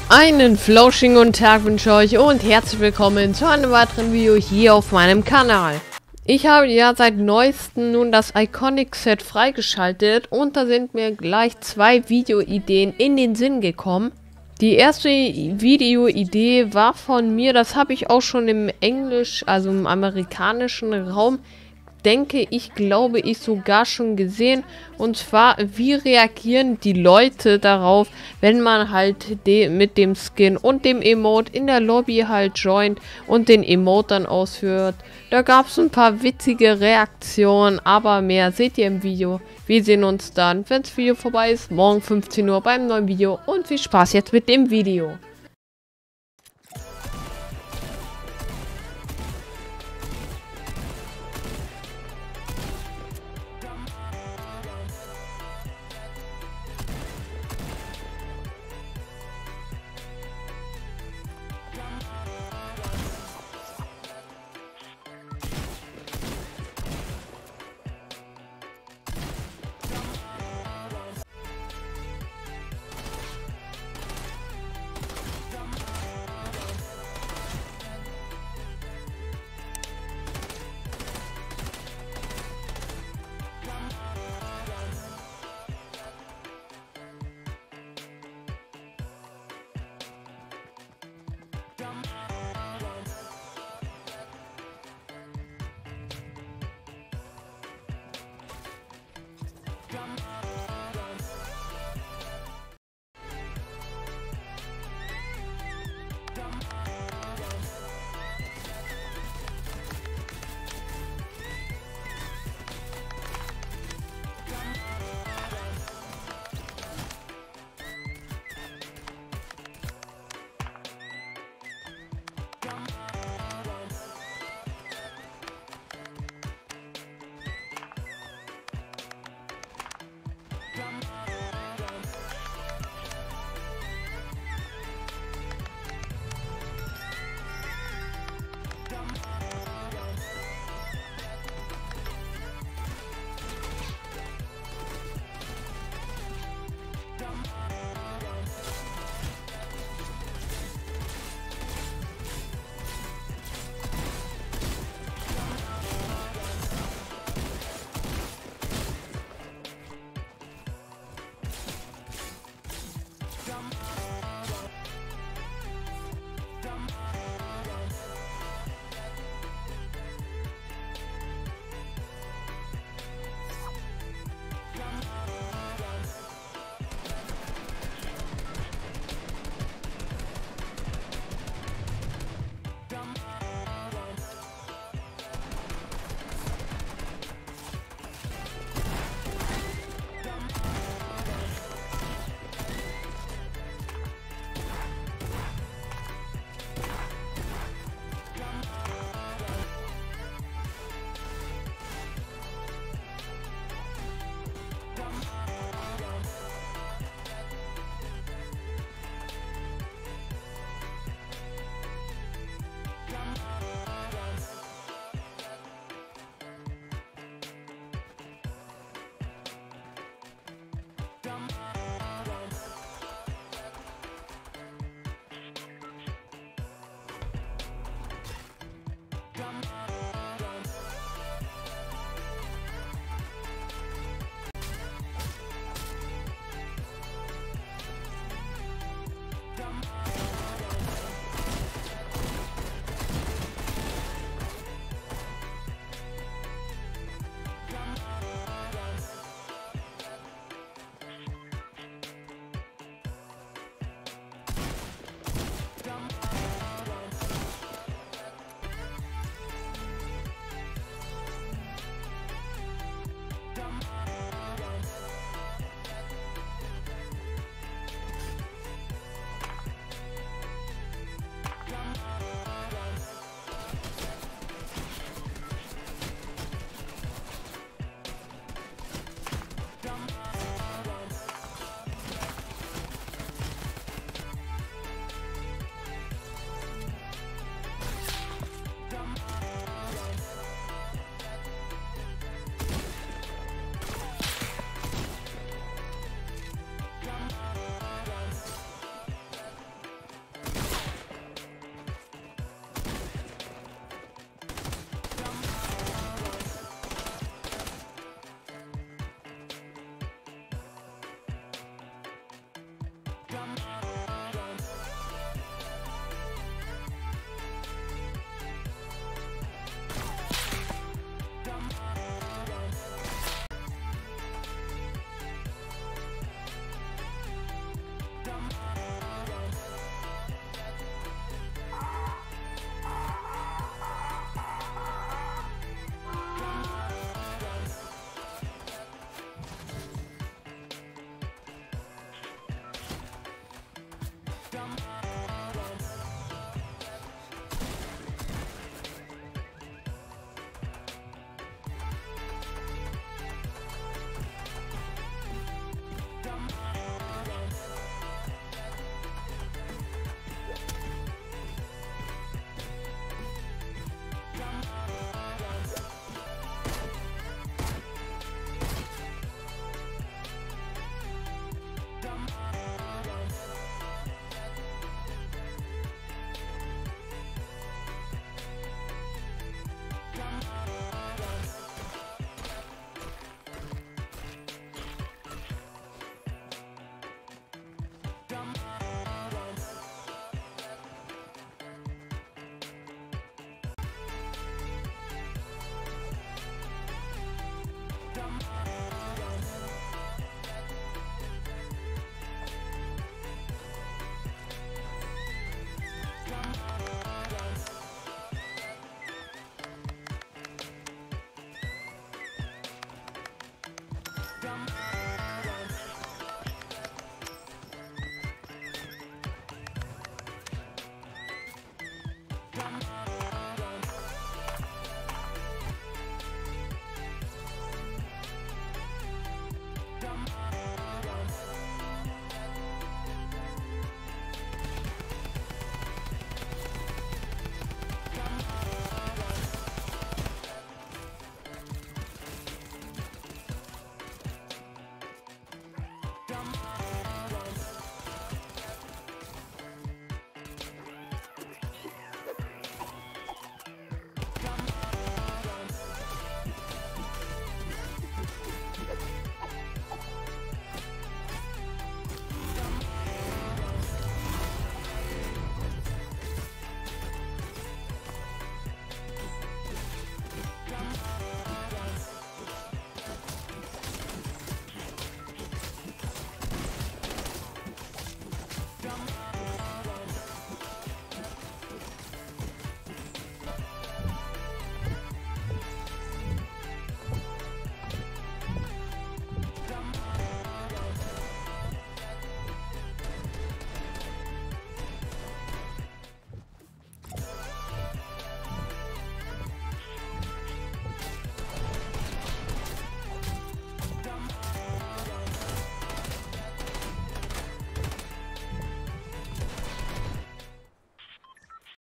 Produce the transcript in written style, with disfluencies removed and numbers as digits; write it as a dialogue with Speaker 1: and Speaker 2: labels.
Speaker 1: Einen flauschigen guten Tag wünsche ich euch und herzlich willkommen zu einem weiteren Video hier auf meinem Kanal. Ich habe ja seit neuestem nun das Iconic Set freigeschaltet und da sind mir gleich zwei Videoideen in den Sinn gekommen. Die erste Videoidee war von mir, das habe ich auch schon im Englisch, also im amerikanischen Raum, glaube ich sogar schon gesehen. Und zwar, wie reagieren die Leute darauf, wenn man halt mit dem Skin und dem Emote in der Lobby halt joint und den Emote dann ausführt. Da gab es ein paar witzige Reaktionen, aber mehr seht ihr im Video. Wir sehen uns dann, wenn das Video vorbei ist, morgen 15 Uhr beim neuen Video und viel Spaß jetzt mit dem Video.